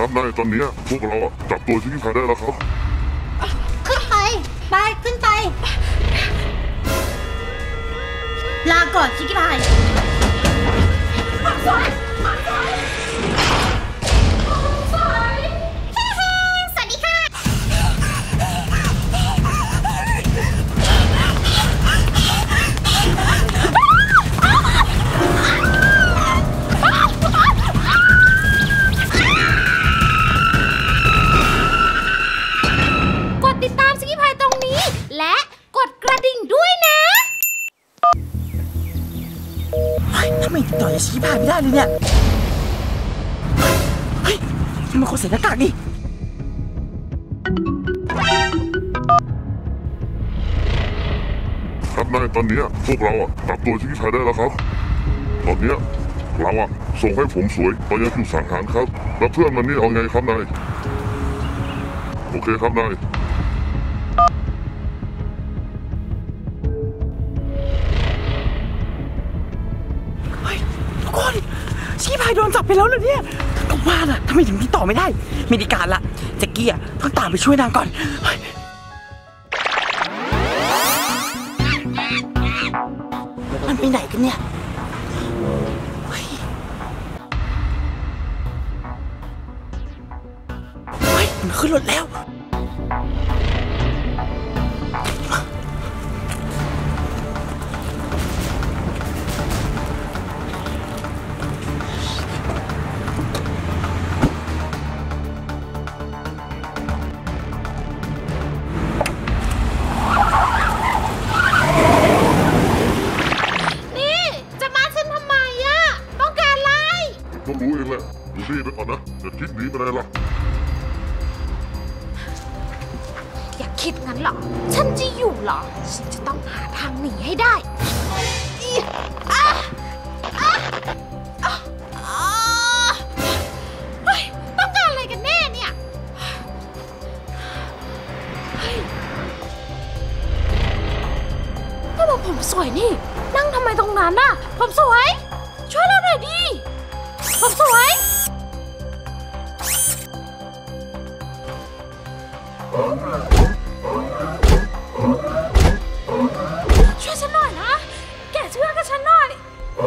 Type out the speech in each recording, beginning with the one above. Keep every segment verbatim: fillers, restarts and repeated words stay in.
ครับนายตอนนี้พวกเราจับตัวชิคกี้พายได้แล้วครับขึ้นไปไปขึ้นไปลาก่อนชิคกี้พายสวัสดีค่ะกดติดตามชิคกี้พายตรงนี้และกดกระดิ่งด้วยนะทำไมต่อยชิคกี้พายไม่ได้เลยเนี่ยเฮ้ยมันคนใส่หน้ากากดิครับนายตอนนี้พวกเราจับตัวชิคกี้พายได้แล้วครับตอนนี้เราส่งให้ผมสวยไปยังจุดสังหารครับแล้วเพื่อนมันนี่เอาไงครับนายโอเคครับนายทุกคนชิคกี้พายโดนจับไปแล้วเหรอเนี่ยก็ว่าน่ะทำไมถึงติดต่อไม่ได้มีดีการละแจ็คกี้ต้องตามไปช่วยนางก่อนมันไปไหนกันเนี่ยเฮ้ยมันขึ้นรถแล้วต้องรู้เองแหละดูดีไปก่อนนะอย่าคิดหนีไปไหนล่ะอย่าคิดงั้นหรอฉันจะอยู่หรอฉันจะต้องหาทางหนีให้ได้ต้องการอะไรกันแน่เนี่ยก็บอกผมสวยนี่นั่งทำไมตรงนั้นน่ะผมสวยช่วยเราหน่อยดิผมสวยช่วยฉันหน่อยนะแกะเชือกกับฉันหน่อย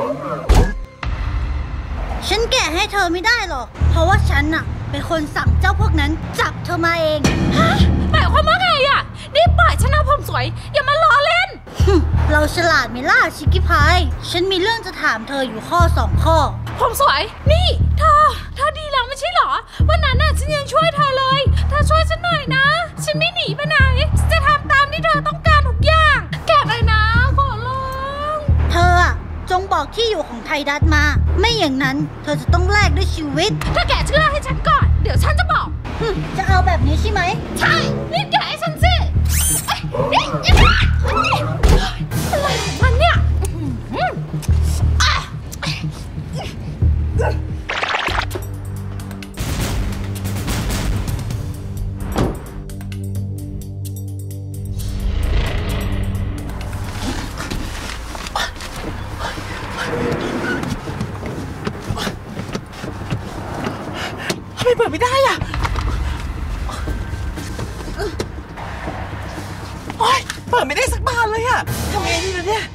ฉันแกะให้เธอไม่ได้หรอกเพราะว่าฉันน่ะเป็นคนสั่งเจ้าพวกนั้นจับเธอมาเองฮะหมายความว่าไงอ่ะนี่ปล่อยฉันเอาผมสวยอย่ามาล้อเล่นเราฉลาดไหมล่ะชิคกี้พายฉันมีเรื่องจะถามเธออยู่ข้อสองข้อผมสวยนี่เธอเธอดีแล้วไม่ใช่หรอวันนั้นน่ะฉันยังช่วยเธอเลยเธอช่วยฉันหน่อยนะฉันไม่หนีไปไหนจะทำตามที่เธอต้องการทุกอย่างแกะเลยนะขอร้องเธออะจงบอกที่อยู่ของไทดัสมาไม่อย่างนั้นเธอจะต้องแลกด้วยชีวิตถ้าแกะเชื่อให้ฉันก่อนเดี๋ยวฉันจะบอกจะเอาแบบนี้ใช่ไหมใช่รีบแกะให้ฉันสินี่อะไรของมันเนี่ยทำไมเปิดไม่ได้อ่ะโอ๊ยเปิดไม่ได้สักบานเลยอ่ะทำไงดีล่ะเนี่ย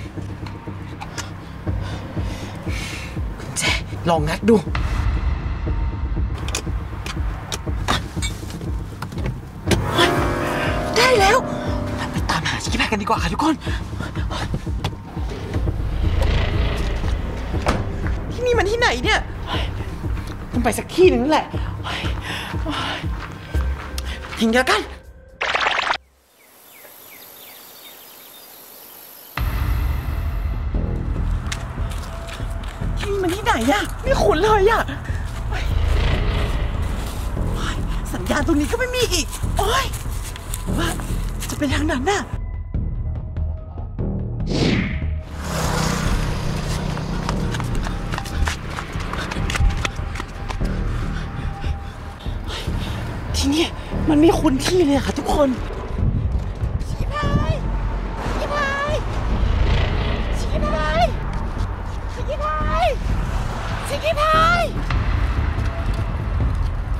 คุณแจลองงัดดูได้แล้วไปตามหาชิคกี้พายกันดีกว่าค่ะทุกคนที่นี่มันที่ไหนเนี่ยต้องไปสักที่หนึ่งนั่นแหละทิ้งเดียวกันที่นี่มันที่ไหนอะไม่คุ้นเลยอะสัญญาณตรงนี้ก็ไม่มีอีกโอ๊ยว่าจะเป็นทางนั้นน่ะที่นี่มันไม่คุ้นที่เลยค่ะทุกคนชิคกี้พายชิคกี้พายชิคกี้พายชิคกี้พายชิคกี้พาย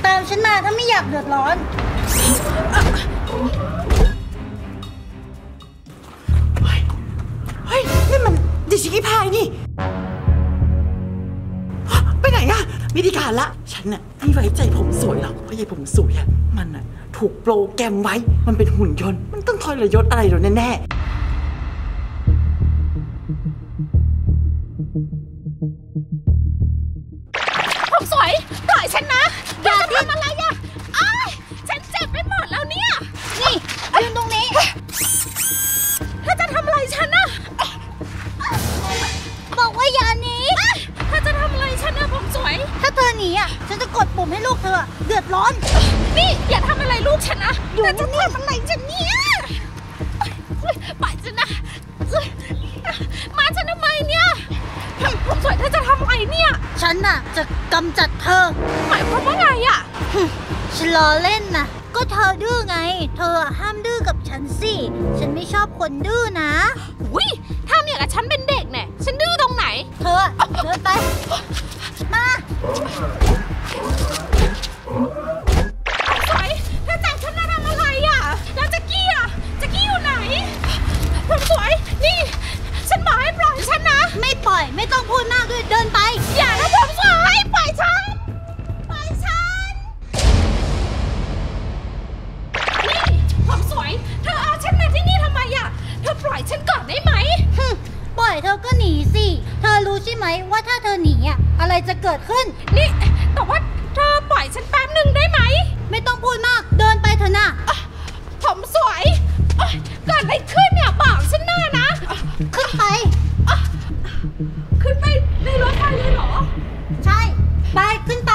ามฉันมาถ้าไม่อยากเดือดร้อนเฮ้ยเฮ้ยนี่มันเด็กชิคกี้พายนี่ไปไหนอะไม่ได้การละฉันน่ะไม่ไว้ใจผมสวยหรอกเพราะยายผมสวยอะมันน่ะถูกโปรแกรมไว้มันเป็นหุ่นยนต์มันต้องทรยศอะไรเราแน่ๆผมสวยปล่อยฉันนะอย่าทำอะไรอะอ้ายฉันเจ็บไปหมดแล้วเนี่ยนี่ยืนตรงนี้ถ้าจะทำอะไรฉันนะบอกว่าอย่าหนีถ้าจะทำอะไรฉันนะผมสวยถ้าเธอหนีอ่ะฉันจะกดปุ่มให้ลูกเธอเดือดร้อนนี่อย่าทำอะไรลูกฉันนะแต่จะทำอะไรฉันเนี่ยปล่อยฉันนะมาฉันทำไมเนี่ยผมสวยเธอจะทำอะไรเนี่ยฉันน่ะจะกำจัดเธอหมายความว่าไงอ่ะฉันล้อเล่นนะก็เธอดื้อไงเธอห้ามดื้อกับฉันสิฉันไม่ชอบคนดื้อนะอุ้ยทำอย่างกับฉันเป็นเด็กเนี่ยฉันดื้อตรงไหนเธอเดินไปมาสวยเธอจับฉันมาทำอะไรอ่ะแล้วแจ็คกี้อ่ะแจ็คกี้อยู่ไหนผมสวยนี่ฉันบอกให้ปล่อยฉันนะไม่ปล่อยไม่ต้องพูดมากด้วยเดินไปอย่านะผมสวยปล่อยฉันปล่อยฉันนี่ผมสวยเธอเอาฉันมาที่นี่ทำไมอ่ะเธอปล่อยฉันก่อนได้ไหมปล่อยเธอก็หนีสิเธอรู้ใช่ไหมว่าถ้าเธอหนีอ่ะอะไรจะเกิดขึ้นนี่แต่ว่าเธอปล่อยฉันแป๊บหนึ่งได้ไหมไม่ต้องพูดมากเดินไปเถอะนะผมสวยเกิดอะไรขึ้นเนี่ยบอกฉันหน้านะขึ้นไปขึ้นไปในรถไฟเลยเหรอใช่ไปขึ้นไป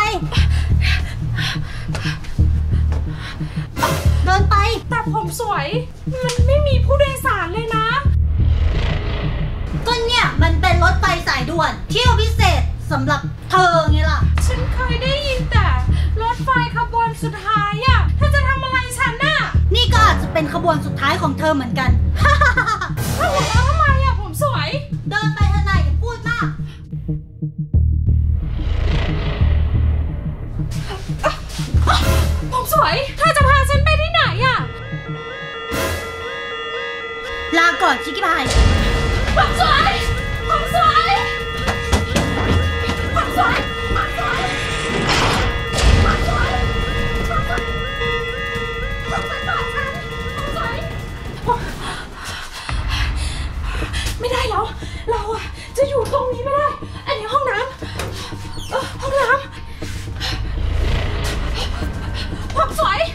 เดินไปแต่ผมสวยมันไม่มีผู้โดยสารเลยนะก็เนี่ยมันเป็นรถไฟสายด่วนเที่ยวพิเศษสำหรับเธอไงล่ะฉันเคยได้ยินแต่รถไฟขบวนสุดท้ายอ่ะเธอจะทำอะไรฉันน่ะนี่ก็อาจจะเป็นขบวนสุดท้ายของเธอเหมือนกันถ้าหัวเราะทำไมอ่ะผมสวยเดินไปเถอะนายอย่าพูดมากผมสวยเธอจะพาฉันไปที่ไหนอ่ะลาก่อนชิคกี้พายผมสวยผมสวยผมสวยผมสวยผมสวยผมสวยผมสวยต่อฉันผมสวยไม่ได้แล้วเราจะอยู่ตรงนี้ไม่ได้อันนี้ห้องน้ำห้องน้ำผมสวย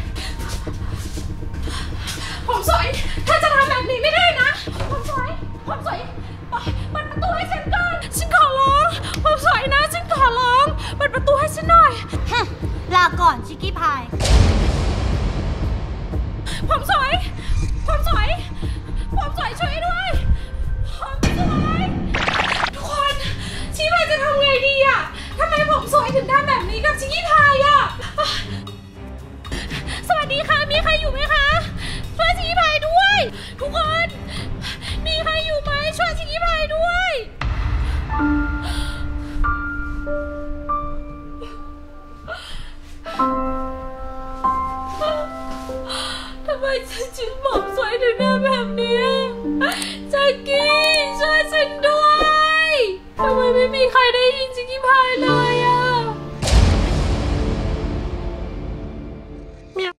ผมสวยเธอจะทำแบบนี้ไม่ได้นะผมสวยผมสวยเปิดประตูให้ฉันก่อนฉันขอร้องผมสวยนะฉันขอร้องเปิดประตูให้ฉันหน่อยลาก่อนชิคกี้พายผมสวยผมสวยผมสวยช่วยด้วยผมสวยทุกคนชิคกี้พายจะทำไงดีอะทำไมผมสวยถึงทำแบบนี้กับชิคกี้พายอะสวัสดีค่ะมีใครอยู่ไหมคะช่วยชิคกี้พายด้วยทุกคนมีใครอยู่ไหมช่วยชิคกี้พายด้วยทำไมฉันจึงผมสวยถึงทำแบบนี้แจ็คกี้ช่วยฉันด้วยทำไมไม่มีใครได้ยินชิคกี้พายเลย